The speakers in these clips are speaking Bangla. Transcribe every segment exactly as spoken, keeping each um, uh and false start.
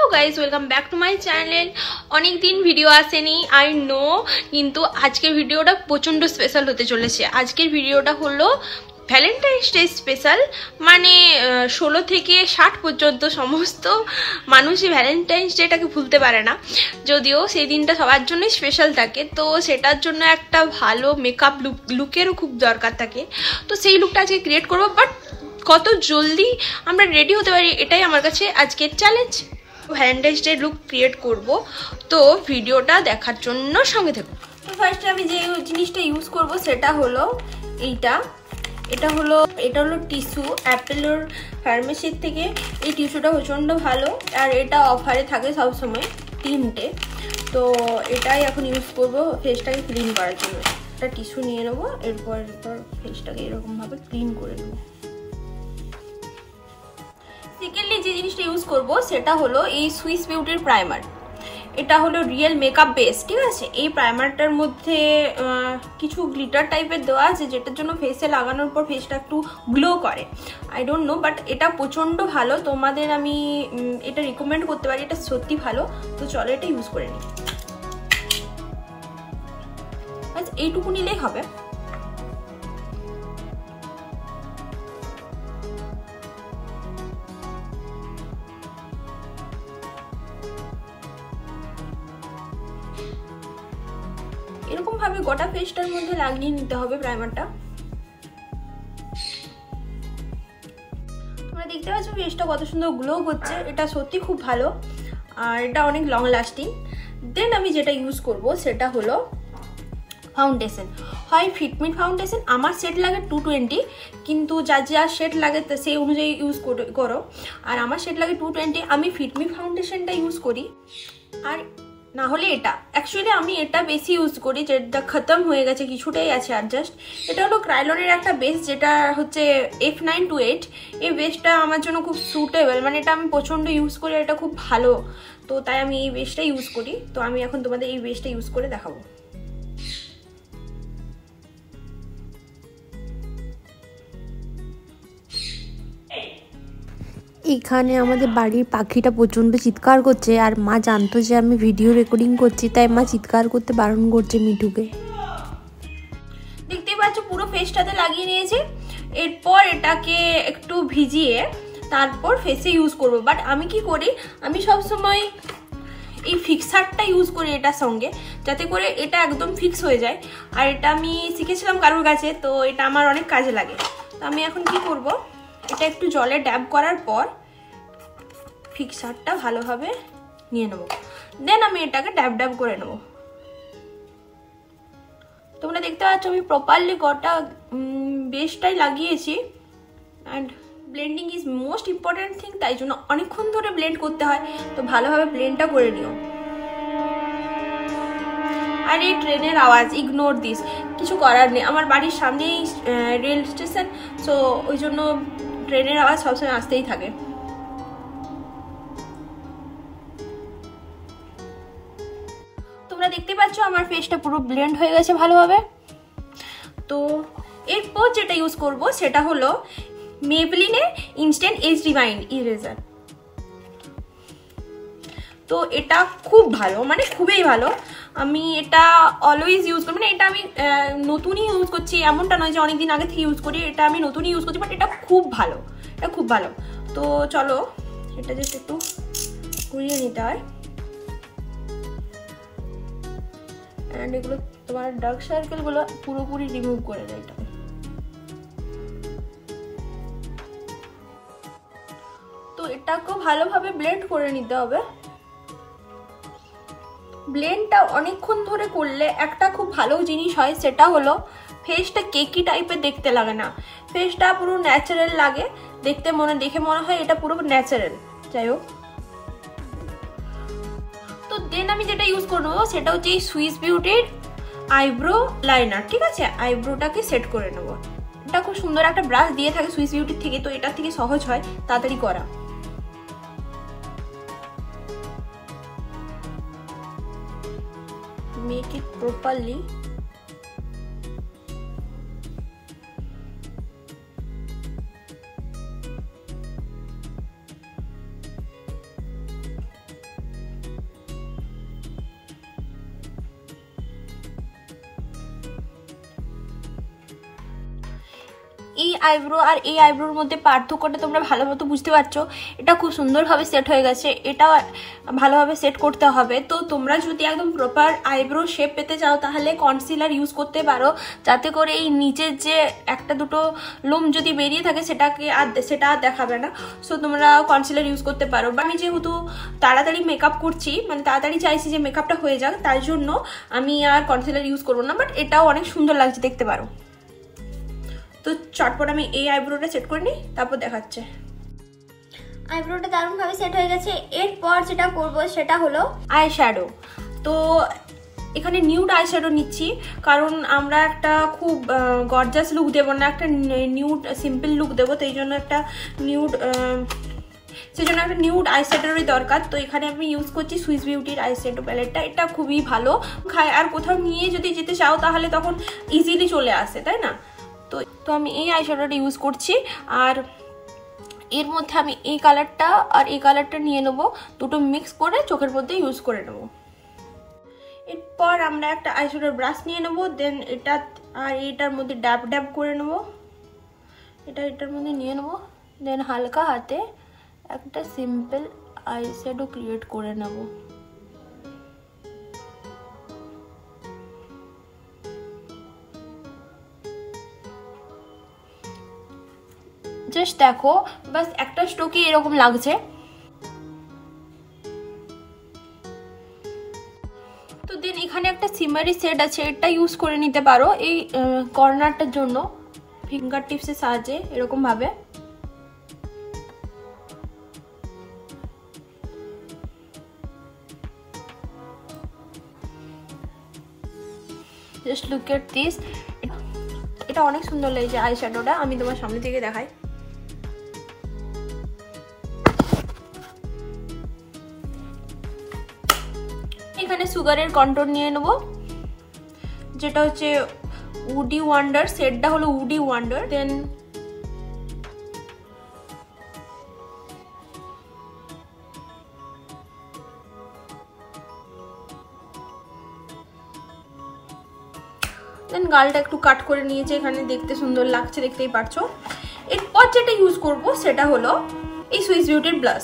Guys, welcome back to my channel. অনেক দিন ভিডিও আসেনি, আই নো, কিন্তু আজকের ভিডিওটা প্রচণ্ড স্পেশাল হতে চলেছে। আজকের ভিডিওটা হলো ভ্যালেন্টাইন্স ডে স্পেশাল, মানে ষোলো থেকে ষাট পর্যন্ত সমস্ত মানুষই ভ্যালেন্টাইন্স ডেটাকে ভুলতে পারে না, যদিও সেই দিনটা সবার জন্যই স্পেশাল থাকে। তো সেটার জন্য একটা ভালো মেকআপ লুক লুকেরও খুব দরকার থাকে। তো সেই লুকটা আজকে ক্রিয়েট করবো, বাট কত জলদি আমরা রেডি হতে পারি এটাই আমার কাছে আজকের challenge. Valentine's day look create করব, তো ভিডিওটা দেখার জন্য সঙ্গে থাকুন। তো ফার্স্টে আমি যে জিনিসটা ইউজ করব সেটা হলো এইটা। এটা হলো এটা হলো টিস্যু, অ্যাপেলোর ফার্মেসির থেকে। এই টিস্যুটা প্রচণ্ড ভালো, আর এটা অফারে থাকে সবসময় তিনটে। তো এটাই এখন ইউজ করব ফেসটাকে ক্লিন করার জন্য। একটা টিস্যু নিয়ে নেবো, এরপর এরপর ফেসটাকে এরকমভাবে ক্লিন করে নেবো। সেকেন্ডলি যে জিনিসটা ইউজ করব সেটা হলো এই সুইস বিউটির প্রাইমার। এটা হলো রিয়েল মেকআপ বেস, ঠিক আছে। এই প্রাইমারটার মধ্যে কিছু গ্লিটার টাইপের দেওয়া আছে, যেটার জন্য ফেসে লাগানোর পর ফেসটা একটু গ্লো করে। আই ডোন্ট নো, বাট এটা প্রচণ্ড ভালো, তোমাদের আমি এটা রিকমেন্ড করতে পারি, এটা সত্যি ভালো। তো চলো এটা ইউজ করে নিই। আচ্ছা, এইটুকু নিলেই হবে। এরকম ভাবে গোটা ফেসটার মধ্যে লাগিয়ে নিতে হবে প্রাইমারটা। তোমরা দেখতে পাচ্ছ ফেসটা কত সুন্দর গ্লো করছে, এটা সত্যি খুব ভালো, আর এটা অনেক লং লাস্টিং। দেন আমি যেটা ইউজ করব সেটা হলো ফাউন্ডেশন, হয় ফিটমি ফাউন্ডেশন। আমার সেট লাগে টু টোয়েন্টি, কিন্তু যার যা সেট লাগে সেই অনুযায়ী ইউজ করো। আর আমার সেট লাগে টু টোয়েন্টি, আমি ফিটমি ফাউন্ডেশনটা ইউজ করি। আর না হলে এটা অ্যাকচুয়ালি আমি এটা বেশি ইউজ করি, যেটা খতম হয়ে গেছে, কিছুটাই আছে আর জাস্ট। এটা হলো ক্রাইলনের একটা বেস, যেটা হচ্ছে এফ নাইন টু এইট। এই বেসটা আমার জন্য খুব সুটেবল, মানে এটা আমি প্রচণ্ড ইউজ করি, এটা খুব ভালো। তো তাই আমি এই বেসটা ইউজ করি। তো আমি এখন তোমাদের এই বেসটা ইউজ করে দেখাবো। এখানে আমাদের বাড়ির পাখিটা প্রচণ্ড চিৎকার করছে, আর মা জানতো যে আমি ভিডিও রেকর্ডিং করছি, তাই মা চিৎকার করতে বারণ করছে মিঠুকে। দেখতেই পাচ্ছ পুরো ফেসটাতে লাগিয়ে নিয়েছি। এরপর এটাকে একটু ভিজিয়ে তারপর ফেসে ইউজ করব। বাট আমি কি করি, আমি সব সময় এই ফিক্সারটা ইউজ করি এটার সঙ্গে, যাতে করে এটা একদম ফিক্স হয়ে যায়। আর এটা আমি শিখেছিলাম কারোর কাছে, তো এটা আমার অনেক কাজে লাগে। তো আমি এখন কি করব, এটা একটু জলে ড্যাব করার পর ফিক্সারটা ভালোভাবে নিয়ে নেব। দেন আমি এটাকে ড্যাব ড্যাব করে নেব। তোমরা দেখতে পাচ্ছ আমি প্রপারলি গোটা বেসটাই লাগিয়েছি। And blending is most important thing, তাই জন্য অনেকক্ষণ ধরে ব্লেন্ড করতে হয়। তো ভালোভাবে ব্লেন্ডটা করে নিও। আর এই ট্রেনের আওয়াজ, ইগনোর দিস, কিছু করার নেই। আমার বাড়ির সামনেই রেল স্টেশন, সো ওই জন্য ট্রেনের আওয়াজ সবসময় আসতেই থাকে। তোমরা দেখতে পাচ্ছ আমার ফেসটা পুরো ব্লেন্ড হয়ে গেছে ভালোভাবে। তো এরপর যেটা ইউজ করব সেটা হলো মেবলিনের ইনস্ট্যান্ট এজ রিমাইন্ড ইরেজার। তো এটা খুব ভালো, মানে খুবই ভালো। আমি এটা অলওয়েজ ইউজ করি, মানে এটা আমি নতুনই ইউজ করছি, এমনটা নয় যে অনেকদিন আগে থেকে ইউজ করি। এটা আমি নতুনই ইউজ করছি, বাট এটা খুব ভালো, এটা খুব ভালো। তো চলো এটা জাস্ট একটু ঘুরিয়ে নিতে হয়। অ্যান্ড এগুলো তোমার ডার্ক সার্কেলগুলো পুরোপুরি রিমুভ করে দেয় এটা। তো এটাকেও ভালোভাবে ব্লেন্ড করে নিতে হবে। ব্লেন্ডটা অনেকক্ষণ ধরে করলে একটা খুব ভালো জিনিস হয়, সেটা হলো ফেসটা কেকি টাইপের দেখতে লাগে না, ফেসটা পুরো ন্যাচারাল লাগে দেখতে, মনে দেখে মনে হয় এটা পুরো ন্যাচারাল। যাই হোক, তো দেন আমি যেটা ইউজ করবো সেটা হচ্ছে এই সুইস বিউটির আইব্রো লাইনার, ঠিক আছে। আইব্রোটাকে সেট করে নেবো। এটা খুব সুন্দর একটা ব্রাশ দিয়ে থাকে সুইস বিউটির থেকে, তো এটার থেকে সহজ হয় তাড়াতাড়ি করা। Make it properly. আইব্রো আর এই আইব্রোর মধ্যে পার্থক্যটা তোমরা ভালো মতো বুঝতে পারছো। এটা খুব সুন্দরভাবে সেট হয়ে গেছে, এটা ভালোভাবে সেট করতে হবে। তো তোমরা যদি একদম প্রপার আইব্রো শেপ পেতে চাও তাহলে কনসিলার ইউজ করতে পারো, যাতে করে এই নিচের যে একটা দুটো লোম যদি বেরিয়ে থাকে সেটাকে আর সেটা আর দেখাবে না। সো তোমরা কনসিলার ইউজ করতে পারো। বা আমি যেহেতু তাড়াতাড়ি মেকআপ করছি, মানে তাড়াতাড়ি চাইছি যে মেকআপটা হয়ে যাক, তাই জন্য আমি আর কনসিলার ইউজ করবো না, বাট এটাও অনেক সুন্দর লাগছে, দেখতে পারো। তো চটপট আমি এই আইব্রোটা সেট করে নিই, তারপর দেখাচ্ছে। আইব্রোটা দারুণভাবে সেট হয়ে গেছে। এরপর যেটা করব সেটা হলো আই শ্যাডো। তো এখানে নিউড আই শ্যাডো নিচ্ছি, কারণ আমরা একটা খুব গর্জাস লুক দেবো না, একটা নিউড সিম্পল লুক দেবো, তো এই জন্য একটা নিউড সেই জন্য একটা নিউড আই শ্যাডোরই দরকার। তো এখানে আমি ইউজ করছি সুইস বিউটির আই শ্যাডো প্যালেটটা। এটা খুবই ভালো, খায় আর কোথাও নিয়ে যদি যেতে চাও তাহলে তখন ইজিলি চলে আসে, তাই না? তো তো আমি এই আই শ্যাডোটা ইউজ করছি, আর এর মধ্যে আমি এই কালারটা আর এই কালারটা নিয়ে নেবো, দুটো মিক্স করে চোখের মধ্যে ইউজ করে নেবো। এরপর আমরা একটা আইশ্যাডোর ব্রাশ নিয়ে নেবো, দেন এটা আর এটার মধ্যে ড্যাব ড্যাব করে নেবো, এটা এটার মধ্যে নিয়ে নেবো, দেন হালকা হাতে একটা সিম্পল আইশ্যাডো ক্রিয়েট করে নেবো। জাস্ট দেখো, বাস একটা স্ট্রোকে এরকম লাগছে। তো দেন এখানে একটা সিমারি সেট আছে, এটা ইউজ করে নিতে পারো এই কর্নারটার জন্য, ফিঙ্গার টিপসের সাহায্যে এরকম ভাবে। জাস্ট লুক এট দিস, এটা অনেক সুন্দর লাগছে আই শ্যাডোটা। আমি তোমার সামনে থেকে দেখাই। এখানে সুগারের কন্ট্রোল নিয়ে নেব, যেটা হচ্ছে উডি ওয়ান্ডার, শেডটা হলো উডি ওয়ান্ডার। দেন দেন গালটা একটু কাট করে নিয়েছে, এখানে দেখতে সুন্দর লাগছে, দেখতেই পারছো। এরপর যেটা ইউজ করব সেটা হলো এই সুইস বিউটির ব্লাশ।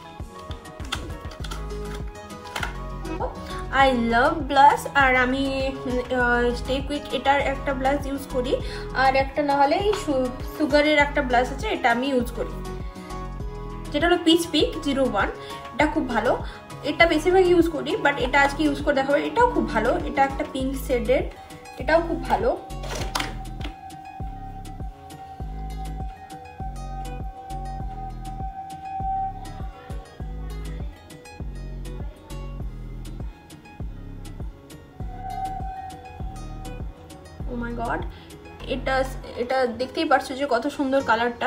আই লাভ ব্লাশ, আর আমি স্টে কুইক এটার একটা ব্লাশ ইউজ করি, আর একটা না হলে এই সুগারের একটা ব্লাশ আছে, এটা আমি ইউজ করি, যেটা হলো পিচ পিক জিরো ওয়ান। এটা খুব ভালো, এটা বেশিরভাগ ইউজ করি, বাট এটা আজকে ইউজ করে দেখাবো। এটাও খুব ভালো, এটা একটা পিঙ্ক শেডের, এটাও খুব ভালো। ও মাই গড, এটা এটা দেখতেই পারছো যে কত সুন্দর কালারটা,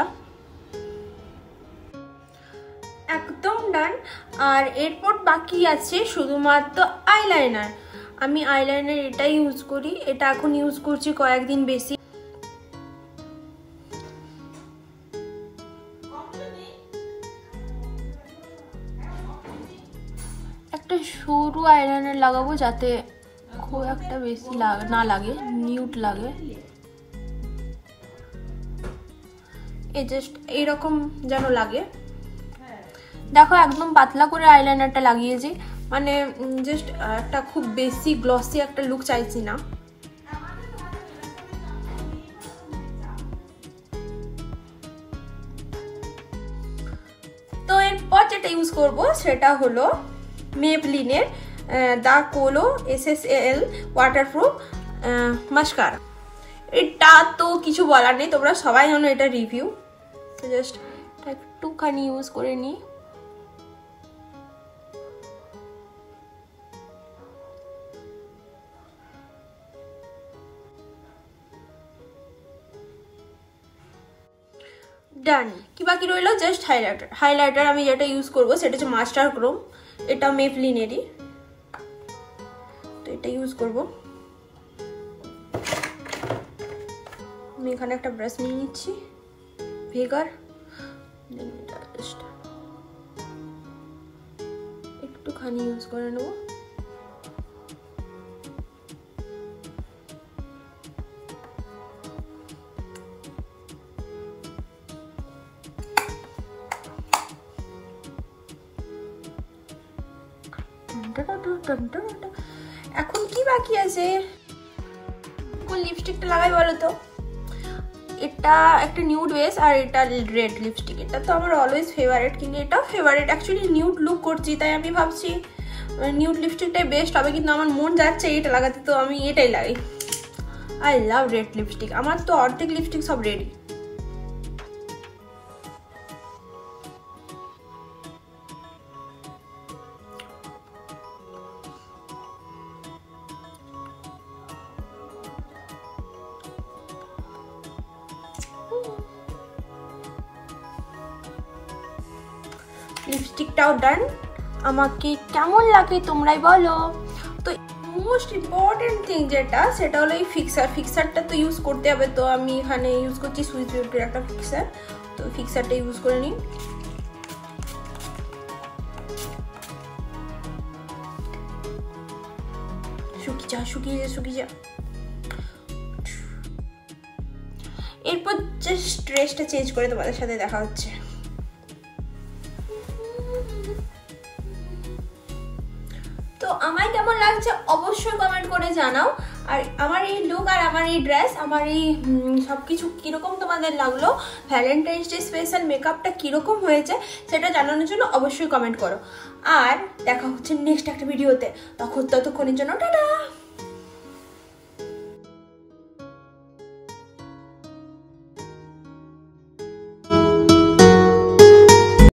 একদম ডান। আর এরপর বাকি আছে শুধুমাত্র আইলাইনার। আমি আইলাইনার এটাই ইউজ করি, এটা এখন ইউজ করছি কয়েকদিন বেশি। একটা সরু আইলাইনার লাগাবো যাতে খুব একটা বেশি না লাগে, নিউড লাগে। এই জাস্ট এইরকম যেন লাগে। দেখো একদম পাতলা করে আইলাইনারটা লাগিয়েছি, মানে জাস্ট একটা খুব বেশি গ্লসি একটা লুক চাইছি না। তো এরপর যেটা ইউজ করব সেটা হলো মেবলিনের the colossal waterproof mascara. এটা তো কিছু বলার নেই, তোমরা সবাই জানো এটা রিভিউ। তো জাস্ট একটুখানি ইউজ করে নিই। ডান। কি বাকি রইলো? Just highlighter. হাইলাইটার আমি যেটা ইউজ করবো সেটা হচ্ছে মাস্টার ক্রোম, এটা মেবলিনেরই, তো এটা ইউজ করবো। আমি এখানে একটা ব্রাশ নিয়ে নিচ্ছি ভেগার, একটুখানি ইউজ করে নেবো। এখন কি বাকি আছে? কোন লিপস্টিকটা লাগাই বলো তো? এটা একটা নিউড বেস আর এটা রেড লিপস্টিক। এটা তো আমার অলওয়েজ ফেভারিট, কিন্তু এটাও ফেভারিট। অ্যাকচুয়ালি নিউড লুক করছি তাই আমি ভাবছি নিউড লিপস্টিকটাই বেস্ট হবে, কিন্তু আমার মন যাচ্ছে এটা লাগাতে, তো আমি এটাই লাগাই। I love red lipstick. আমার তো অর্ধেক লিপস্টিক সব রেডি। লিপস্টিকটাও ডান। আমাকে কেমন লাগে তোমরাই বলো। তো মোস্ট ইম্পর্টেন্ট থিং যেটা, সেটা হলো এই ফিক্সার। ফিক্সারটা তো ইউজ করতে হবে, তো আমি এখানে ইউজ করছি সুইস বিউটির একটা ফিক্সার। তো ফিক্সারটা ইউজ করে নিই। শুকিয়ে যা শুকিয়ে যা শুকিয়ে যা। এরপর জাস্ট ড্রেসটা চেঞ্জ করে তোমাদের সাথে দেখা হচ্ছে। তো আমায় কেমন লাগছে অবশ্যই কমেন্ট করে জানাও। আর আমার এই লুক আর আমার এই ড্রেস, আমার এই সব কিছু কীরকম তোমাদের লাগলো, ভ্যালেন্টাইন্স ডে স্পেশাল মেকআপটা কীরকম হয়েছে সেটা জানানোর জন্য অবশ্যই কমেন্ট করো। আর দেখা হচ্ছে নেক্সট একটা ভিডিওতে। তখন ততক্ষণের জন্য টাটা।